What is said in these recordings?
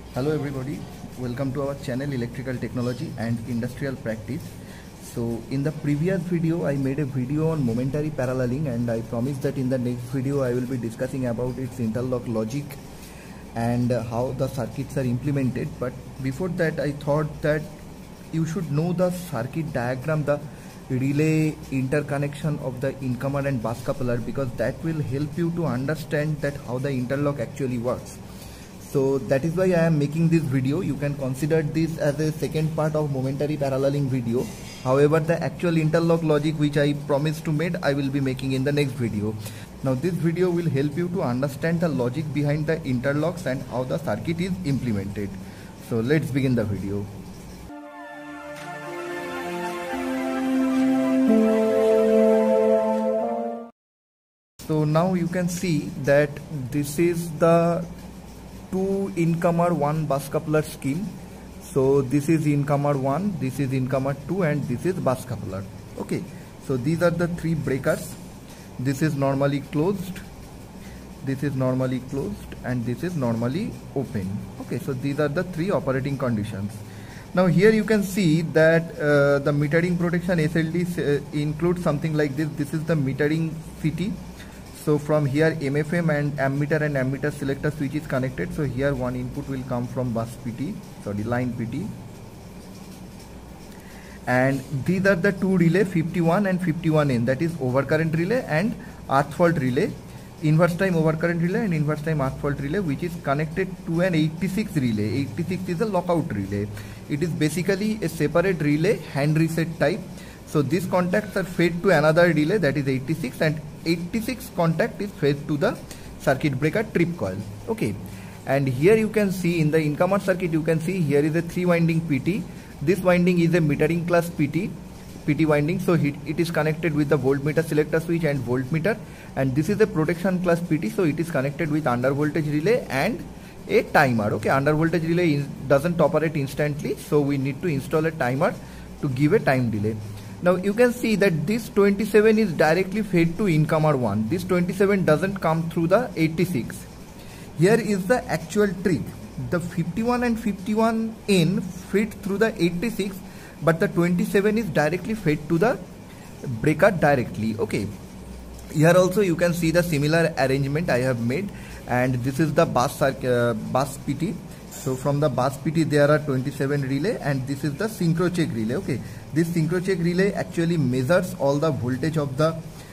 Hello everybody, welcome to our channel Electrical Technology and Industrial Practice. So in the previous video I made a video on momentary paralleling, and I promised that in the next video I will be discussing about its interlock logic and how the circuits are implemented. But before that I thought that you should know the circuit diagram, the relay interconnection of the incomer and bus coupler, because that will help you to understand that how the interlock actually works. So that is why I am making this video. You can consider this as a second part of momentary paralleling video. However, the actual interlock logic which I promised to make, I will be making in the next video. Now this video will help you to understand the logic behind the interlocks and how the circuit is implemented. So let's begin the video. So now you can see that this is the 2 incomer 1 bus coupler scheme. So this is incomer 1, this is incomer 2, and this is bus coupler. Okay, so these are the 3 breakers. This is normally closed, this is normally closed, and this is normally open. Okay, so these are the 3 operating conditions. Now here you can see that the metering protection SLD includes something like this. This is the metering CT. So from here MFM and ammeter selector switch is connected. So here one input will come from line PT, and these are the 2 relay, 51 and 51N, that is overcurrent relay and earth fault relay, inverse time overcurrent relay and inverse time earth fault relay, which is connected to an 86 relay. 86 is a lockout relay. It is basically a separate relay, hand reset type. So these contacts are fed to another relay, that is 86, and 86 contact is fed to the circuit breaker trip coil. Okay, and here you can see in the incomer circuit, you can see here is a 3 winding PT. This winding is a metering class PT winding. So it is connected with the voltmeter selector switch and voltmeter, and this is a protection class PT. So it is connected with under voltage relay and a timer. Okay, under voltage relay doesn't operate instantly, so we need to install a timer to give a time delay. Now you can see that this 27 is directly fed to incomer 1. This 27 doesn't come through the 86. Here is the actual trick. The 51 and 51N fed through the 86, but the 27 is directly fed to the breaker directly. Okay. Here also you can see the similar arrangement I have made, and this is the bus PT. So from the bus PT there are 27 relay, and this is the synchro check relay. Okay, this synchro check relay actually measures all the voltage of the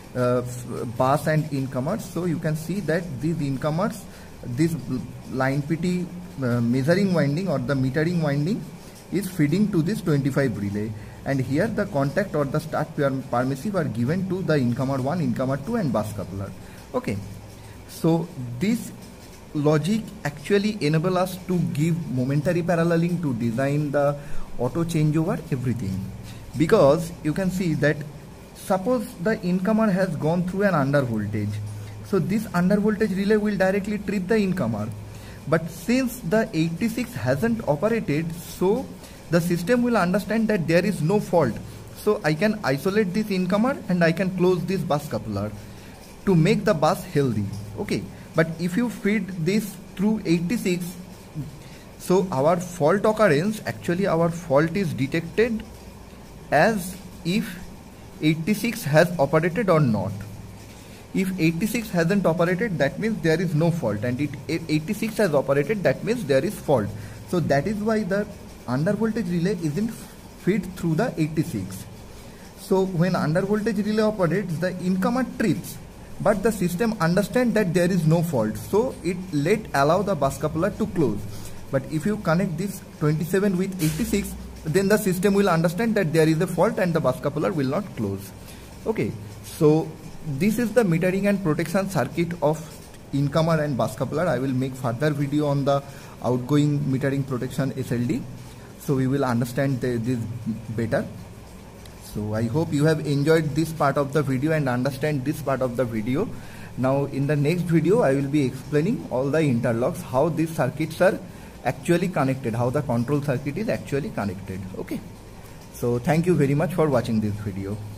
bus and incomers. So you can see that these incomers, this line PT measuring winding or the metering winding is feeding to this 25 relay, and here the contact or the start permissive are given to the incomer 1, incomer 2 and bus coupler. Okay, so this logic actually enable us to give momentary paralleling, to design the auto changeover, everything. Because you can see that suppose the incomer has gone through an under voltage, so this under voltage relay will directly trip the incomer. But since the 86 hasn't operated, so the system will understand that there is no fault. So I can isolate this incomer and I can close this bus coupler to make the bus healthy. Okay. But if you feed this through 86, so our fault occurrence, actually our fault is detected as if 86 has operated or not. If 86 hasn't operated, that means there is no fault, and if 86 has operated, that means there is fault. So that is why the under voltage relay isn't fed through the 86. So when under voltage relay operates, the incomer trips, but the system understands that there is no fault, so it allow the bus coupler to close. But if you connect this 27 with 86, then the system will understand that there is a fault and the bus coupler will not close. Okay, so this is the metering and protection circuit of incomer and bus coupler. I will make further video on the outgoing metering protection SLD, so we will understand this better. So I hope you have enjoyed this part of the video and understand this part of the video. Now in the next video I will be explaining all the interlocks, how these circuits are actually connected, how the control circuit is actually connected. Okay, so thank you very much for watching this video.